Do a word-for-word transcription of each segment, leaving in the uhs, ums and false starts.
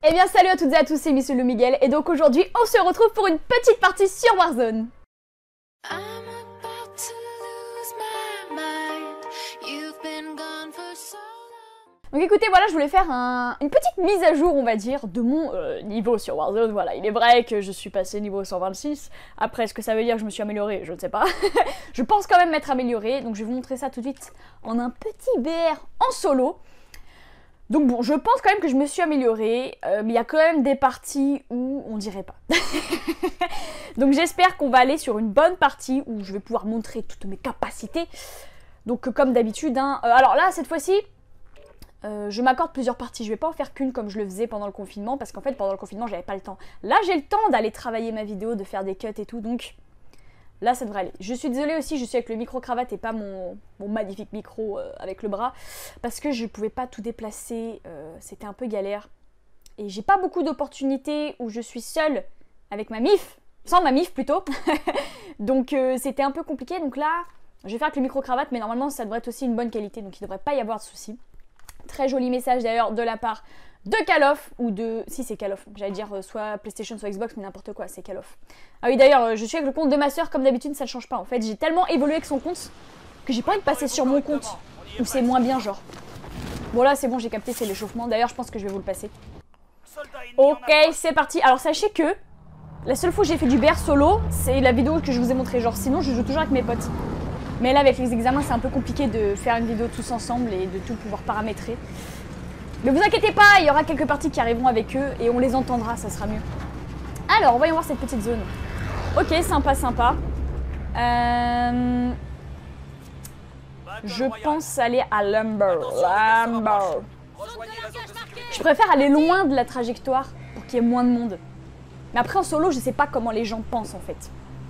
Eh bien salut à toutes et à tous, c'est Miss Lou Miguel et donc aujourd'hui on se retrouve pour une petite partie sur Warzone. Donc écoutez, voilà, je voulais faire un, une petite mise à jour, on va dire, de mon euh, niveau sur Warzone. Voilà, il est vrai que je suis passé niveau cent vingt-six. Après, est-ce que ça veut dire que je me suis améliorée? Je ne sais pas. Je pense quand même m'être améliorée, donc je vais vous montrer ça tout de suite en un petit B R en solo. Donc bon, je pense quand même que je me suis améliorée, euh, mais il y a quand même des parties où on dirait pas. Donc j'espère qu'on va aller sur une bonne partie où je vais pouvoir montrer toutes mes capacités. Donc comme d'habitude, hein. euh, alors là, cette fois-ci... Euh, je m'accorde plusieurs parties, je vais pas en faire qu'une comme je le faisais pendant le confinement, parce qu'en fait pendant le confinement j'avais pas le temps. Là j'ai le temps d'aller travailler ma vidéo, de faire des cuts et tout, donc là ça devrait aller. Je suis désolée aussi, je suis avec le micro-cravate et pas mon, mon magnifique micro euh, avec le bras, parce que je pouvais pas tout déplacer, euh, c'était un peu galère. Et j'ai pas beaucoup d'opportunités où je suis seule avec ma mif, sans ma mif plutôt, donc euh, c'était un peu compliqué, donc là je vais faire avec le micro-cravate, mais normalement ça devrait être aussi une bonne qualité, donc il devrait pas y avoir de soucis. Très joli message d'ailleurs de la part de Call of, ou de... Si c'est Call of, j'allais dire euh, soit PlayStation soit Xbox, mais n'importe quoi, c'est Call of. Ah oui d'ailleurs, euh, je suis avec le compte de ma soeur comme d'habitude, ça ne change pas en fait. J'ai tellement évolué avec son compte que j'ai pas envie de passer sur mon compte, où c'est moins bien genre. Bon là c'est bon, j'ai capté, c'est l'échauffement, d'ailleurs je pense que je vais vous le passer. Ok, c'est parti. Alors sachez que la seule fois que j'ai fait du B R solo, c'est la vidéo que je vous ai montrée, genre sinon je joue toujours avec mes potes. Mais là, avec les examens, c'est un peu compliqué de faire une vidéo tous ensemble et de tout pouvoir paramétrer. Mais vous inquiétez pas, il y aura quelques parties qui arriveront avec eux et on les entendra, ça sera mieux. Alors, voyons voir cette petite zone. Ok, sympa, sympa. Euh... Je pense aller à Lumber. Lumber. Je préfère aller loin de la trajectoire pour qu'il y ait moins de monde. Mais après, en solo, je sais pas comment les gens pensent en fait.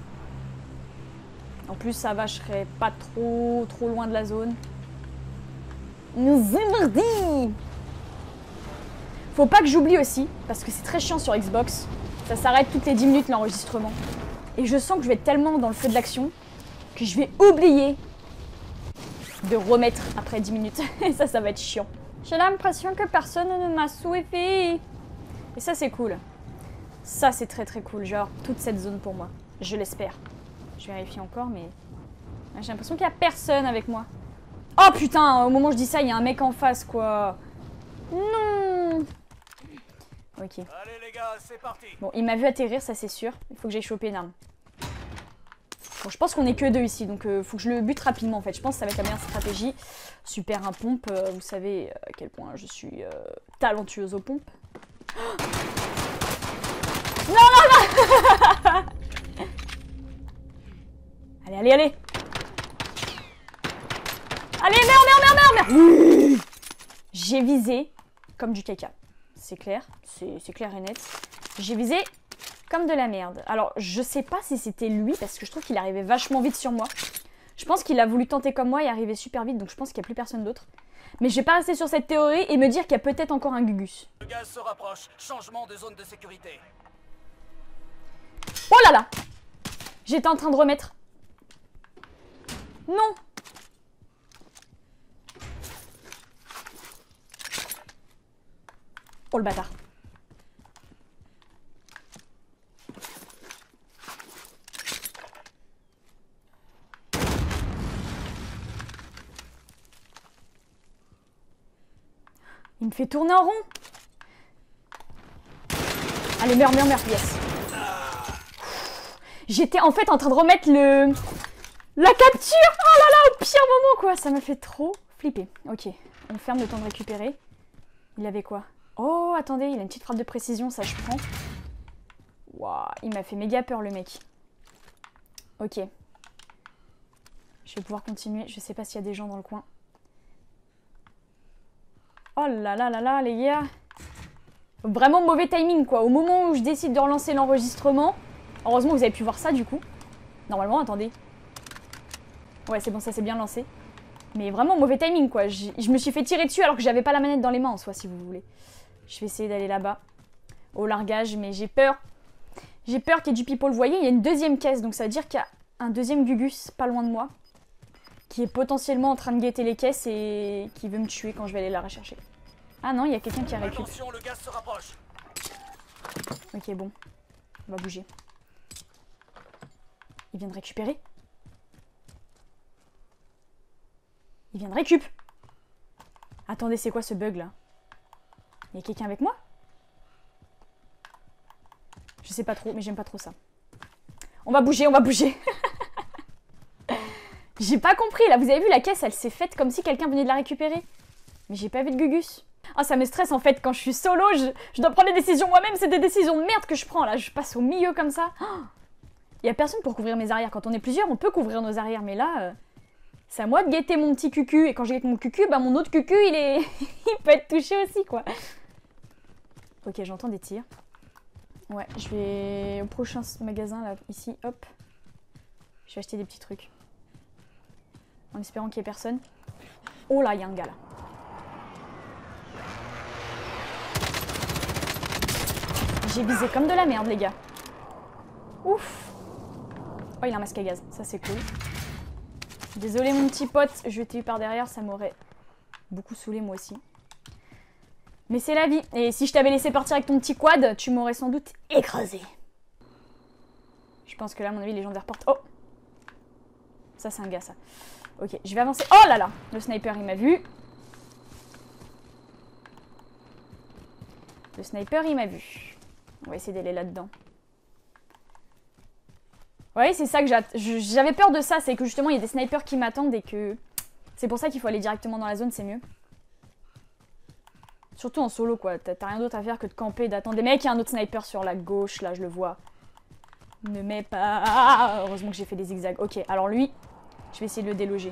En plus, ça va, je serai pas trop, trop loin de la zone. C'est mardi. Faut pas que j'oublie aussi, parce que c'est très chiant sur Xbox. Ça s'arrête toutes les dix minutes l'enregistrement. Et je sens que je vais être tellement dans le feu de l'action que je vais oublier de remettre après dix minutes. Et ça, ça va être chiant. J'ai l'impression que personne ne m'a suivi. Et ça, c'est cool. Ça, c'est très très cool. Genre, toute cette zone pour moi. Je l'espère. Je vérifie encore, mais j'ai l'impression qu'il n'y a personne avec moi. Oh putain, au moment où je dis ça, il y a un mec en face, quoi. Non. Ok. Allez les gars, c'est parti. Bon, il m'a vu atterrir, ça c'est sûr. Il faut que j'aille choper une arme. Bon, je pense qu'on est que deux ici, donc euh, faut que je le bute rapidement en fait. Je pense que ça va être la meilleure stratégie. Super, un pompe. Euh, vous savez à quel point je suis euh, talentueuse aux pompes. Oh non, non, non. Allez, allez, allez. Allez, merde, merde, merde, merde, merde. Oui. J'ai visé comme du caca. C'est clair, c'est clair et net. J'ai visé comme de la merde. Alors, je sais pas si c'était lui, parce que je trouve qu'il arrivait vachement vite sur moi. Je pense qu'il a voulu tenter comme moi et arriver super vite, donc je pense qu'il n'y a plus personne d'autre. Mais je vais pas rester sur cette théorie et me dire qu'il y a peut-être encore un Gugus. Le gaz se rapproche. Changement de zone de sécurité. Oh là là. J'étais en train de remettre. Non. Oh le bâtard. Il me fait tourner en rond. Allez, meurs, meurs, meurs, yes. J'étais en fait en train de remettre le... La capture. Oh là là, au pire moment quoi. Ça me fait trop flipper. Ok, on ferme le temps de récupérer. Il avait quoi? Oh, attendez, il a une petite frappe de précision, ça je prends. Waouh, il m'a fait méga peur le mec. Ok. Je vais pouvoir continuer. Je sais pas s'il y a des gens dans le coin. Oh là là là là, les gars. Vraiment mauvais timing quoi. Au moment où je décide de relancer l'enregistrement. Heureusement vous avez pu voir ça du coup. Normalement, attendez. Ouais, c'est bon, ça s'est bien lancé. Mais vraiment mauvais timing quoi. Je, je me suis fait tirer dessus alors que j'avais pas la manette dans les mains en soi, si vous voulez. Je vais essayer d'aller là-bas. Au largage, mais j'ai peur. J'ai peur qu'il y ait du people. Vous voyez, il y a une deuxième caisse. Donc ça veut dire qu'il y a un deuxième Gugus pas loin de moi. Qui est potentiellement en train de guetter les caisses et qui veut me tuer quand je vais aller la rechercher. Ah non, il y a quelqu'un qui a récupéré. Attention, le gaz se rapproche. Ok, bon. On va bouger. Il vient de récupérer. Il vient de récup. Attendez, c'est quoi ce bug là? Il y a quelqu'un avec moi? Je sais pas trop, mais j'aime pas trop ça. On va bouger, on va bouger. J'ai pas compris, là, vous avez vu, la caisse, elle s'est faite comme si quelqu'un venait de la récupérer. Mais j'ai pas vu de Gugus. Ah, ça me stresse, en fait, quand je suis solo, je, je dois prendre des décisions moi-même, c'est des décisions de merde que je prends, là. Je passe au milieu comme ça. Il y a personne pour couvrir mes arrières. Quand on est plusieurs, on peut couvrir nos arrières, mais là, euh, c'est à moi de guetter mon petit cucu. Et quand je guette mon cucu, bah mon autre cucu, il est... il peut être touché aussi, quoi. Ok, j'entends des tirs. Ouais, je vais au prochain magasin, là, ici, hop. Je vais acheter des petits trucs. En espérant qu'il n'y ait personne. Oh là, il y a un gars là. J'ai visé comme de la merde, les gars. Ouf. Oh, il a un masque à gaz. Ça, c'est cool. Désolé, mon petit pote. Je t'ai eu par derrière. Ça m'aurait beaucoup saoulé, moi aussi. Mais c'est la vie. Et si je t'avais laissé partir avec ton petit quad, tu m'aurais sans doute écrasé. Je pense que là, à mon avis, les gens des reportent. Oh. Ça, c'est un gars, ça. Ok, je vais avancer. Oh là là! Le sniper, il m'a vu. Le sniper, il m'a vu. On va essayer d'aller là-dedans. Ouais, c'est ça que j'avais peur de ça. C'est que justement, il y a des snipers qui m'attendent et que... C'est pour ça qu'il faut aller directement dans la zone, c'est mieux. Surtout en solo, quoi. T'as rien d'autre à faire que de camper et d'attendre. Mais mec, il y a un autre sniper sur la gauche, là, je le vois. Ne mets pas... Ah, heureusement que j'ai fait des zigzags. Ok, alors lui... Je vais essayer de le déloger.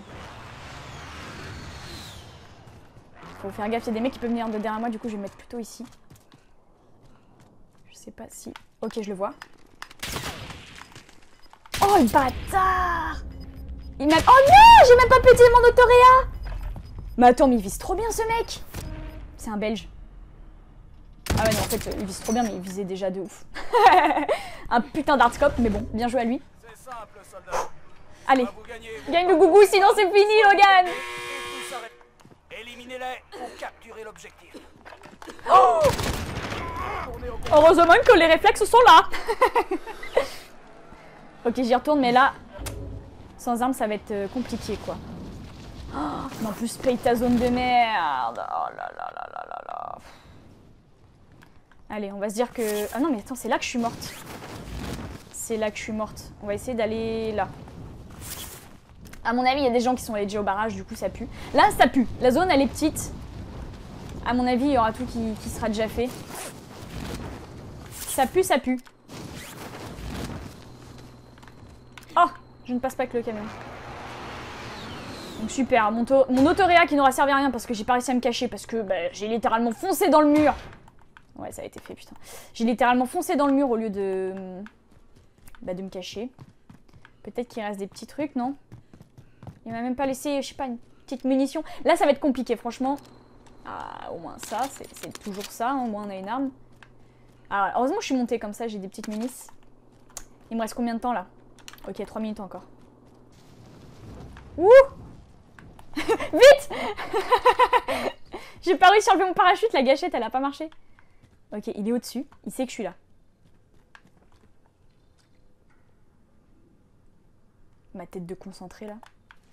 Faut faire gaffe, il y a des mecs qui peuvent venir de derrière moi, du coup je vais me mettre plutôt ici. Je sais pas si... Ok, je le vois. Oh le bâtard! Il m'a... Oh non! J'ai même pas pété mon autoréa! Mais attends, mais il vise trop bien ce mec! C'est un belge. Ah ouais non, en fait, il vise trop bien, mais il visait déjà de ouf. Un putain d'artscope, mais bon, bien joué à lui. C'est simple, soldat. Allez, gagne le gougou, sinon c'est fini, Logan! Éliminez-les pour capturer l'objectif. Oh! Heureusement que les réflexes sont là. Ok, j'y retourne, mais là, sans armes, ça va être compliqué, quoi. Oh, mais en plus, paye ta zone de merde. Oh là là là là là là. Allez, on va se dire que... Ah non, mais attends, c'est là que je suis morte. C'est là que je suis morte. On va essayer d'aller là. À mon avis, il y a des gens qui sont allés déjà au barrage, du coup ça pue. Là, ça pue. La zone, elle est petite. À mon avis, il y aura tout qui, qui sera déjà fait. Ça pue, ça pue. Oh, je ne passe pas avec le camion. Donc super, mon, mon autoréa qui n'aura servi à rien parce que j'ai pas réussi à me cacher, parce que bah, j'ai littéralement foncé dans le mur. Ouais, ça a été fait, putain. J'ai littéralement foncé dans le mur au lieu de, bah, de me cacher. Peut-être qu'il reste des petits trucs, non? Il m'a même pas laissé, je sais pas, une petite munition. Là, ça va être compliqué, franchement. Ah, au moins ça, c'est toujours ça. Hein, au moins, on a une arme. Alors, heureusement que je suis montée comme ça, j'ai des petites munitions. Il me reste combien de temps, là? Ok, trois minutes encore. Ouh! Vite! J'ai pas réussi à enlever mon parachute, la gâchette, elle a pas marché. Ok, il est au-dessus. Il sait que je suis là. Ma tête de concentré, là.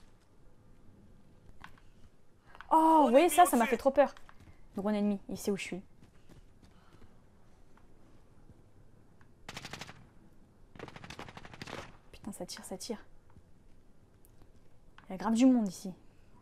Oh, vous voyez ça, ça m'a fait trop peur. Drone ennemi, il sait où je suis. Putain, ça tire, ça tire. Il y a grave du monde ici.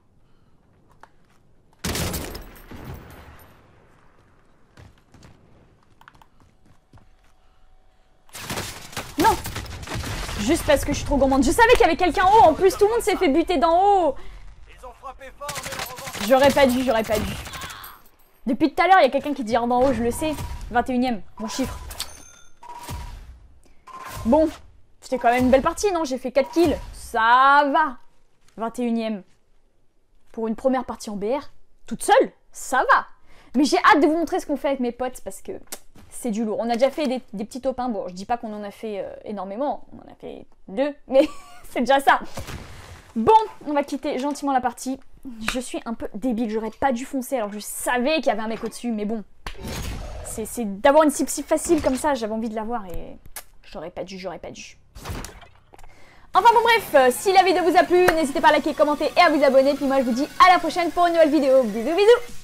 Non! Juste parce que je suis trop gourmande. Je savais qu'il y avait quelqu'un en haut. En plus, tout le monde s'est fait buter d'en haut. J'aurais pas dû, j'aurais pas dû. Depuis tout à l'heure, il y a quelqu'un qui dit d'en haut, je le sais. vingt et unième, mon chiffre. Bon, c'était quand même une belle partie, non? J'ai fait quatre kills. Ça va. vingt et unième. Pour une première partie en B R, toute seule, ça va. Mais j'ai hâte de vous montrer ce qu'on fait avec mes potes parce que c'est du lourd. On a déjà fait des, des petits top un. Bon, je dis pas qu'on en a fait euh, énormément. On en a fait deux, mais c'est déjà ça. Bon, on va quitter gentiment la partie. Je suis un peu débile, j'aurais pas dû foncer alors que je savais qu'il y avait un mec au-dessus, mais bon. C'est d'avoir une cible si facile comme ça, j'avais envie de l'avoir et j'aurais pas dû, j'aurais pas dû. Enfin bon bref, euh, si la vidéo vous a plu, n'hésitez pas à liker, commenter et à vous abonner. Puis moi je vous dis à la prochaine pour une nouvelle vidéo. Bisous bisous.